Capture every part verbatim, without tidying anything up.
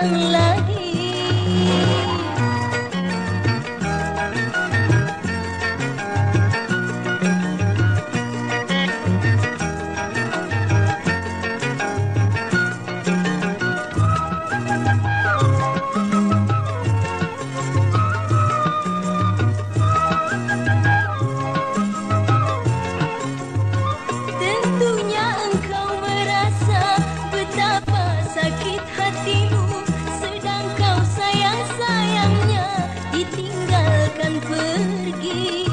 datang lagi. Tentunya engkau merasa betapa sakit hatimu, sedang kau sayang-sayangnya ditinggalkan pergi.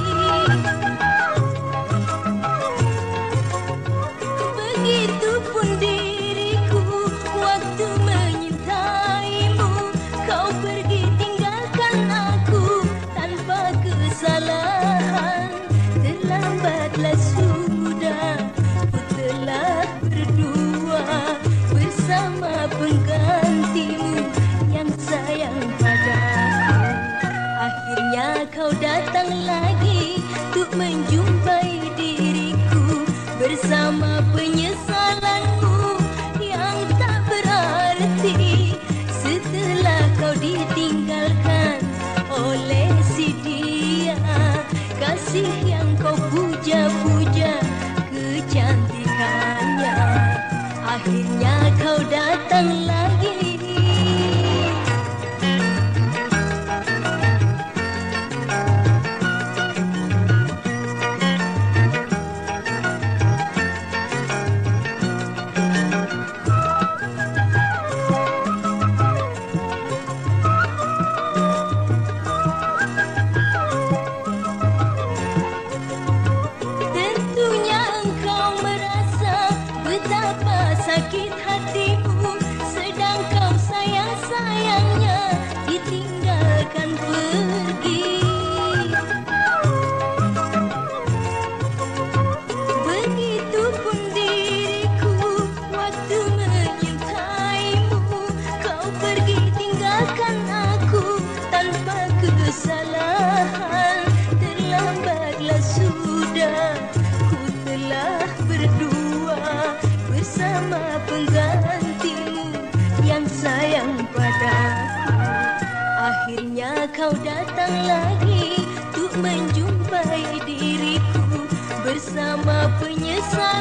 Begitupun diriku waktu menyintaimu, kau pergi tinggalkan aku tanpa kesalahan. Terlambatlah sudah, ku telah berdua bersama penggantimu yang sayang padaku. Akhirnya kau datang lagi untuk menjumpai diriku bersama penyesalanmu yang tak berarti. Setelah kau ditinggalkan oleh si dia, kasih yang kau puja-puja kecantikannya, akhirnya kau datang lagi. Tentunya engkau merasa betapa sakit hatimu, sedang kau sayang-sayangnya ditinggalkan pergi. Begitupun diriku waktu menyintaimu, kau pergi tinggalkan aku tanpa kesalahan. Terlambatlah sudah, ku telah berdua bersama penggantimu yang sayang padaku. Akhirnya kau datang lagi untuk menjumpai diriku bersama penyesalan.